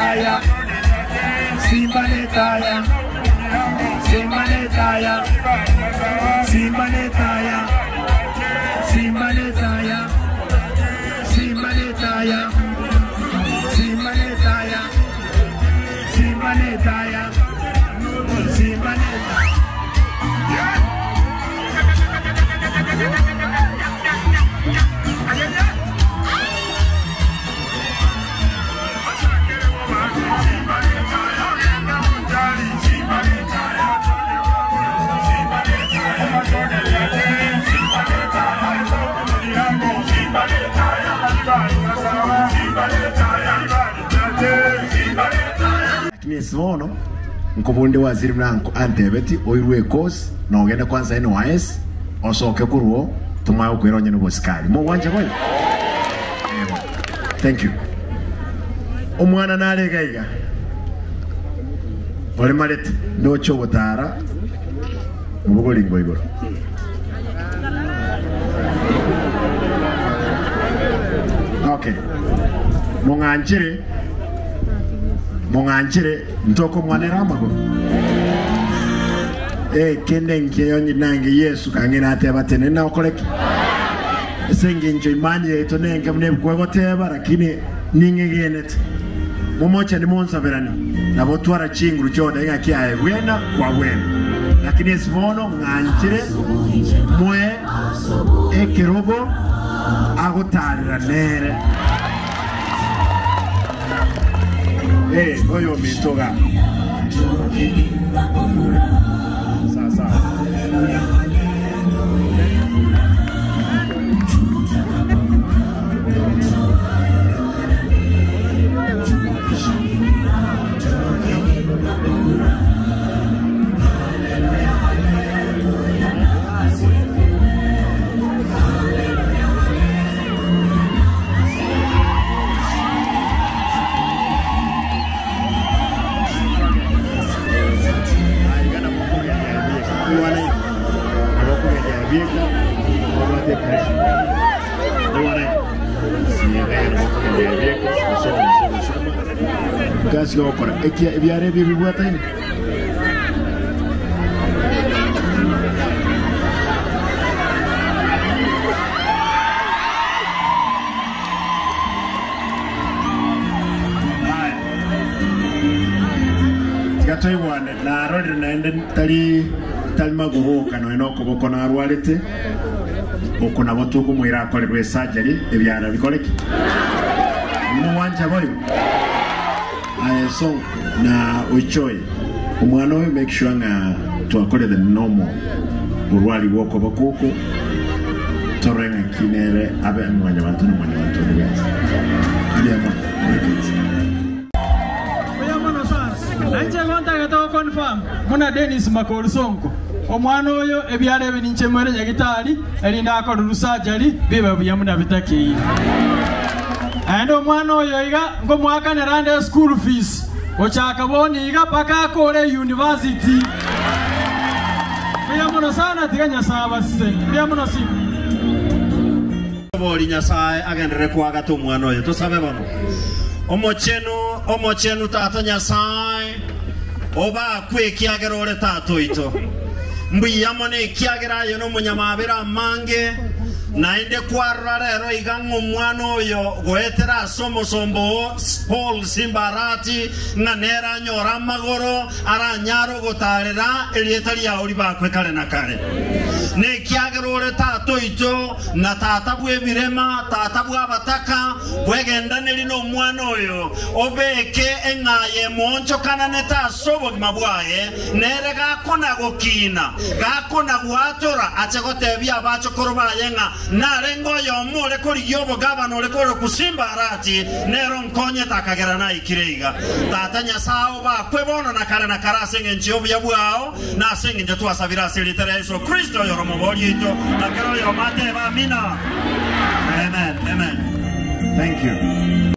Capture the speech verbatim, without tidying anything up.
netaya, Simba netaya, Simba netaya, Simba netaya, Simba netaya, Simba netaya, Simba netaya, Simba netaya, Simba netaya. Lakini sivono nkobunde waziri mlanko antebeti oirwe course na ogenda kwanza N Y S osoke kuruo tumayo kwironye no bosikali mo wanje boy. Thank you. Omwana nalega iga ole malete no chobotara mubugolingo igoro. Okay. Monganjire Monganjire ntoko mwanera amago. Eh kende nkeyonyi nange Yesu kangena ateba tene na okoleki. Senge njo imani yetu nenge mne kwegoteba lakini ninge genet. Momocha ni monsa berani. Na botwara chinguru choda inga kiae wena kwa wena. Lakini esivono nganjire mwe ekerobo agotarira nere. Eh, oyo mitoga. Sasa. Kasi okora ekia ebiare bibi buata ini. Gato iwane na rodi na ende tali tali maguruka no enoko boko na arwalete okona botuko mwira akolerwe surgery ebyara bikoleki mu wanja boyo. I so na uchoy umwana we make sure nga tuakole the normal urwali woko bakoko torenga kinere abe mwanya bantu no mwanya bantu ni beza ndio mwana oya mwana sasa anje konta gato confirm muna Dennis Makori Sonko omwana oyo ebyale bininche mwere nyagitali elinda akora rusajali biba byamuna bitaki. And omwana oyo iga ngo mwaka nerande school fees ochaka boni iga paka kore university. Biya muno sana tiganya saba se. Biya muno si. Boli nyasaye agendere kwaga to mwana oyo to sabe bono. Omochenu omochenu tata nyasaye oba kwekiagera ole tato ito. Mbiyamone kiagera yo no munyamabera mange. Nainde kwarra rero igango mwana oyo goetera somo sombo Paul Simba Arati nganera nyora magoro aranyaro gotarera elietali ya oli bakwe kale na kale ne kiagerore tato ito na tata bwe birema tata bwa bataka kwegenda nelino mwana oyo obeke engaye moncho kana neta sobo mabwaye nerega kona gokina gakona gwatora achegotebia bacho korobaye nga narengo yo mole kori yobo gabano le koro kusimba Arati nero nkonye takagera na ikireiga tata nyasao ba kwebono na kare na karase ngenchi obu yabwao na singi njetu asabira silitere Yesu Kristo yo romoboli ito na kero yo mate ba mina. Amen, amen. Thank you.